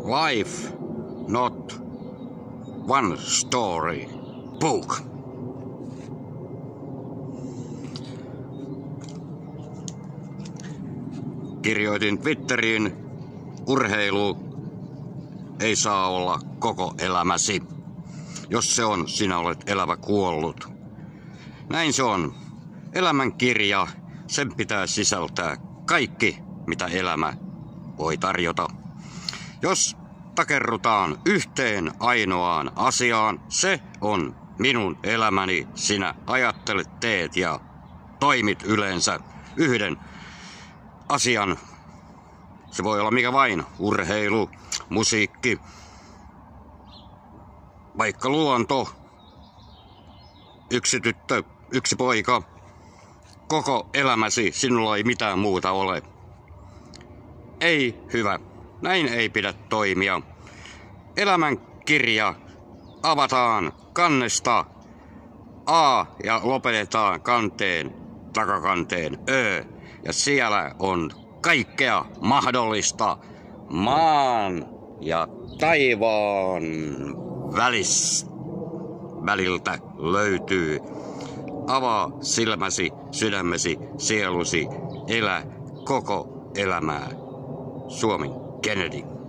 Life, not one story book. Kirjoitin Twitteriin, urheilu ei saa olla koko elämäsi. Jos se on, sinä olet elävä kuollut. Näin se on. Elämän kirja, sen pitää sisältää kaikki, mitä elämä voi tarjota. Jos takerrutaan yhteen ainoaan asiaan, se on minun elämäni. Sinä ajattelet, teet ja toimit yleensä yhden asian. Se voi olla mikä vain, urheilu, musiikki, vaikka luonto, yksi tyttö, yksi poika. Koko elämäsi, sinulla ei mitään muuta ole. Ei hyvä. Näin ei pidä toimia. Elämän kirja avataan kannesta A ja lopetetaan kanteen, takakanteen Ö. Ja siellä on kaikkea mahdollista maan ja taivaan väliltä löytyy. Avaa silmäsi, sydämesi, sielusi, elä koko elämää. Suomi Kennedy.